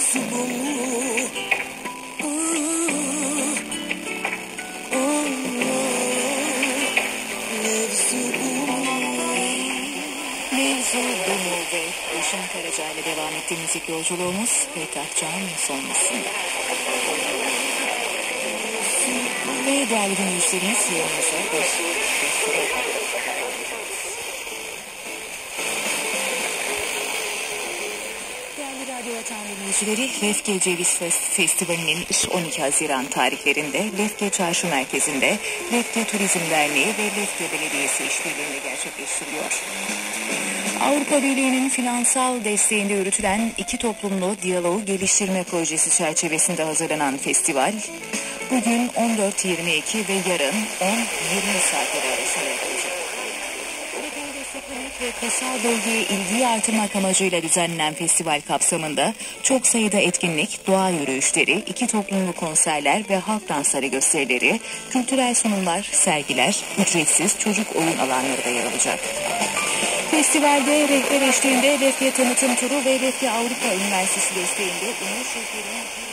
Mevzu bu. Mevzu bu mu ve Gülşen Karaca ile devam ettiği müzik yolculuğumuz Peytahcan sonrasında. Ve değerli dinleyicilerimiz yayınımıza başlıyor. Değerli Radyo Vatan dinleyicileri, Lefke Ceviz Festivali'nin 12 Haziran tarihlerinde Lefke Çarşı Merkezi'nde Lefke Turizm Derneği ve Lefke Belediyesi işbirliğinde gerçekleştiriliyor. Avrupa Birliği'nin finansal desteğinde yürütülen iki toplumlu diyaloğu geliştirme projesi çerçevesinde hazırlanan festival, bugün 14:22 ve yarın 10:20 saatleri arasında yapılacak. Ülkeyi desteklemek ve kırsal bölgeye ilgiyi artırmak amacıyla düzenlenen festival kapsamında çok sayıda etkinlik, doğa yürüyüşleri, iki toplumlu konserler ve halk dansları gösterileri, kültürel sunumlar, sergiler, ücretsiz çocuk oyun alanları da yer alacak. Festivalde rehber eşliğinde Lefke Tanıtım Turu ve Lefke Avrupa Üniversitesi desteğinde ünlü şehirlerin